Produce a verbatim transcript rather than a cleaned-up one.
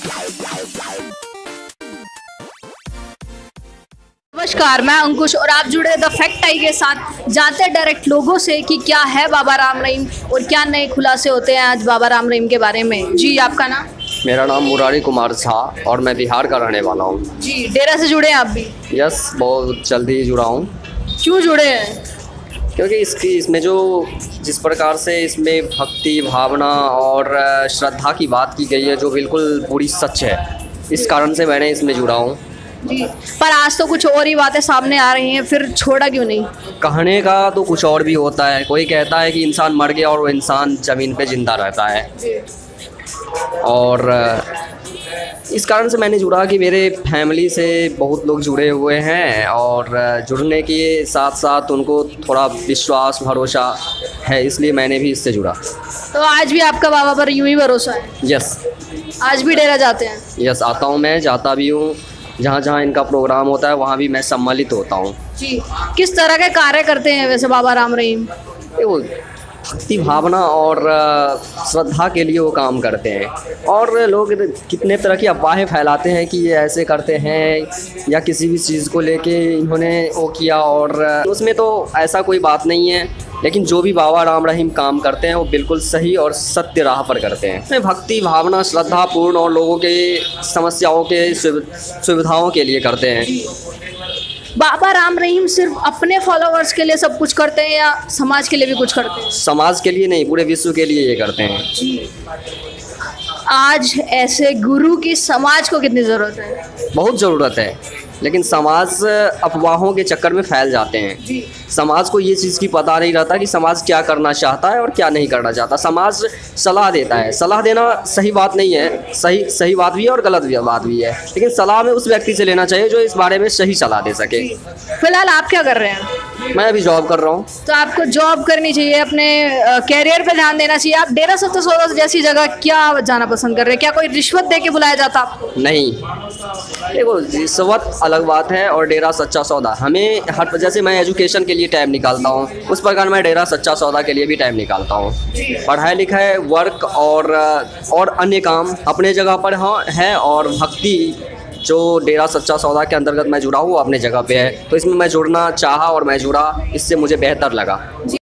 नमस्कार, मैं अंकुश और आप जुड़े द फैक्ट आई के साथ। जानते हैं डायरेक्ट लोगों से कि क्या है बाबा राम रहीम और क्या नए खुलासे होते हैं आज बाबा राम रहीम के बारे में। जी, आपका नाम? मेरा नाम मुरारी कुमार झा और मैं बिहार का रहने वाला हूँ। जी, डेरा से जुड़े हैं आप भी? यस, बहुत जल्दी जुड़ा हूँ। क्यों जुड़े हैं? क्योंकि इसकी इसमें जो जिस प्रकार से इसमें भक्ति भावना और श्रद्धा की बात की गई है जो बिल्कुल पूरी सच है, इस कारण से मैंने इसमें जुड़ा हूँ। जी, पर आज तो कुछ और ही बातें सामने आ रही हैं, फिर छोड़ा क्यों नहीं? कहने का तो कुछ और भी होता है। कोई कहता है कि इंसान मर गया और वो इंसान ज़मीन पे जिंदा रहता है, और इस कारण से मैंने जुड़ा कि मेरे फैमिली से बहुत लोग जुड़े हुए हैं और जुड़ने के साथ साथ उनको थोड़ा विश्वास भरोसा है, इसलिए मैंने भी इससे जुड़ा। तो आज भी आपका बाबा पर यूं ही भरोसा है? यस, आज भी डेरा जाते हैं? यस, आता हूँ, मैं जाता भी हूँ। जहाँ जहाँ इनका प्रोग्राम होता है वहाँ भी मैं सम्मिलित होता हूँ। जी, किस तरह के कार्य करते हैं वैसे बाबा राम रहीम? वो भक्ति भावना और श्रद्धा के लिए वो काम करते हैं, और लोग कितने तरह की अफवाहें फैलाते हैं कि ये ऐसे करते हैं या किसी भी चीज़ को लेके इन्होंने वो किया, और उसमें तो ऐसा कोई बात नहीं है। लेकिन जो भी बाबा राम रहीम काम करते हैं वो बिल्कुल सही और सत्य राह पर करते हैं। उसमें भक्ति भावना श्रद्धा पूर्ण और लोगों के समस्याओं के सुविधाओं के लिए करते हैं। बाबा राम रहीम सिर्फ अपने फॉलोअर्स के लिए सब कुछ करते हैं या समाज के लिए भी कुछ करते हैं? समाज के लिए नहीं, पूरे विश्व के लिए ये करते हैं। जी, आज ऐसे गुरु की समाज को कितनी ज़रूरत है? बहुत ज़रूरत है, लेकिन समाज अफवाहों के चक्कर में फैल जाते हैं। समाज को ये चीज़ की पता नहीं रहता कि समाज क्या करना चाहता है और क्या नहीं करना चाहता। समाज सलाह देता है, सलाह देना सही बात नहीं है, सही सही बात भी है और गलत बात भी है, लेकिन सलाह में उस व्यक्ति से लेना चाहिए जो इस बारे में सही सलाह दे सके। फिलहाल आप क्या कर रहे हैं? मैं अभी जॉब कर रहा हूँ। तो आपको जॉब करनी चाहिए, अपने कैरियर पे ध्यान देना चाहिए। आप डेरा सत्ता सौदा जैसी जगह क्या जाना पसंद कर रहे हैं? क्या कोई रिश्वत दे के बुलाया जाता आपको? नहीं, देखो, रिश्वत अलग बात है और डेरा सच्चा सौदा। हमें हर, जैसे मैं एजुकेशन के लिए टाइम निकालता हूँ, उस प्रकार मैं डेरा सच्चा सौदा के लिए भी टाइम निकालता हूँ। पढ़ाई लिखाई वर्क और और अन्य काम अपने जगह पर है, और भक्ति जो डेरा सच्चा सौदा के अंतर्गत मैं जुड़ा हूँ वो अपने जगह पे है। तो इसमें मैं जुड़ना चाहा और मैं जुड़ा, इससे मुझे बेहतर लगा।